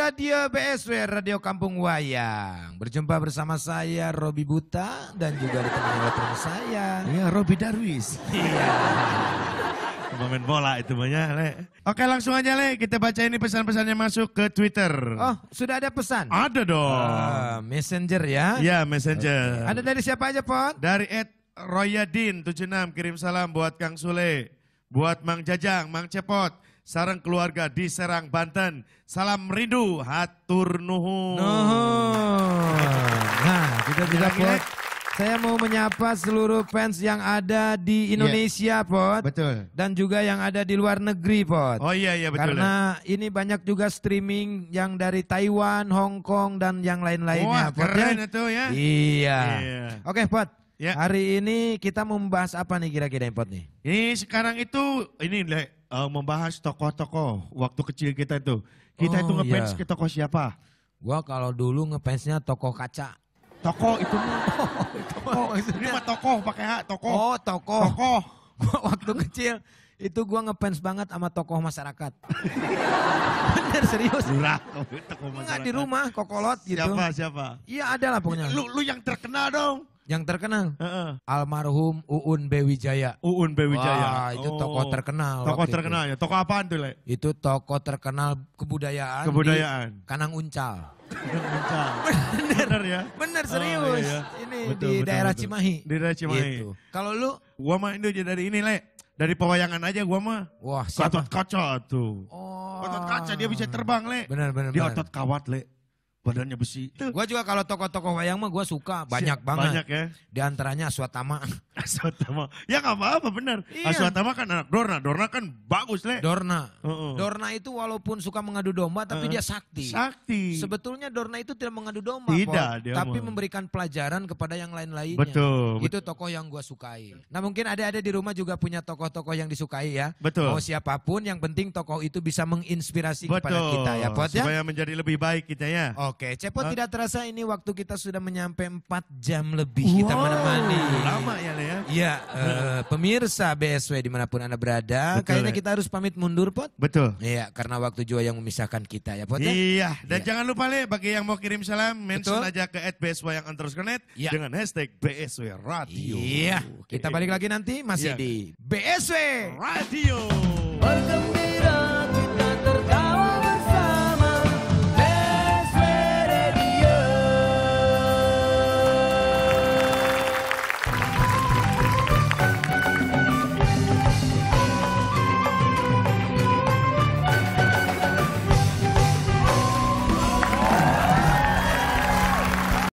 Radio BSW, Radio Kampung Wayang. Berjumpa bersama saya Robi Buta dan juga ditemani oleh teman saya. Iya, Robi Darwis. Iya. Pemain bola itu banyak, Le. Oke, langsung aja, Le. Kita baca ini pesan-pesannya masuk ke Twitter. Oh, sudah ada pesan? Ada dong. Messenger ya? Ya, Messenger. Ada dari siapa aja, Pot? Dari @royadin76 kirim salam buat Kang Sule, buat Mang Jajang, Mang Cepot, sareng keluarga di Serang, Banten. Salam rindu, hatur nuhun. Nah, kita juga, Pot. Saya mau menyapa seluruh fans yang ada di Indonesia, Pot. Betul. Dan juga yang ada di luar negeri, Pot. Oh iya, betul. Karena ini banyak juga streaming yang dari Taiwan, Hong Kong, dan yang lain-lainnya. Wah, keren itu ya. Iya. Oke, Pot. Ya. Hari ini kita mau membahas apa nih kira-kira, Pot nih? Ini sekarang itu, ini Le, membahas tokoh-tokoh waktu kecil kita itu. Kita itu ngefans ke tokoh siapa? Gua kalau dulu ngefansnya tokoh kaca. Tokoh itu ini mah tokoh pakai H, tokoh. Oh, tokoh. Tokoh. Gua waktu kecil itu gua ngefans banget sama tokoh masyarakat. Bener, serius. Lurah, tokoh Enggak, di rumah kokolot gitu. Siapa? Iya, ada lah pokoknya. Lu yang terkenal dong. Yang terkenal? Almarhum Uun B. Wijaya. Uun B. Wah, Wijaya. itu tokoh terkenal. Tokoh terkenal ya. Tokoh apaan tuh, Le? Itu tokoh terkenal kebudayaan. Kebudayaan. Kanang Uncal. Bener ya? Bener, serius. Iya. Ini Betul, di betul, daerah betul. Cimahi. Di daerah Cimahi. Gitu. Kalau lu? Gua mah itu dari ini, Le. Dari pewayangan aja gua mah. Wah, siapa? Otot kaca tuh. Oh. Otot kaca dia bisa terbang, Le. Bener. Dia otot kawat, Le. Badannya besi. Gua juga kalau tokoh-tokoh wayang mah gua suka. Banyak banget. Banyak ya. Di antaranya Aswatama. Aswatama. Ya gak apa-apa bener. Iya. Aswatama kan anak Dorna. Dorna kan bagus, Le. Dorna. Uh-uh. Dorna itu walaupun suka mengadu domba tapi dia sakti. Sakti. Sebetulnya Dorna itu tidak mengadu domba, Tidak, Pol, dia tapi mah. memberikan pelajaran kepada yang lain-lainnya. Betul. Itu tokoh yang gua sukai. Nah, mungkin ada di rumah juga punya tokoh-tokoh yang disukai ya. Betul. Mau siapapun yang penting tokoh itu bisa menginspirasi kepada kita ya, Pot ya. Supaya menjadi lebih baik kita ya. Oke, Cepot tidak terasa ini waktu kita sudah menyampai 4 jam lebih kita menemani. Lama ya, Le ya. Iya, pemirsa BSW dimanapun Anda berada, Betul, kayaknya Le. kita harus pamit mundur, Pot. Betul. Iya, karena waktu juga yang memisahkan kita ya, Pot ya. Iya, dan Iya. jangan lupa, Le, bagi yang mau kirim salam, mention Betul. aja ke @bsw_yang_net Iya. dengan hashtag BSW Radio. Iya, kita balik lagi nanti masih Iya. di BSW Radio. Bergembira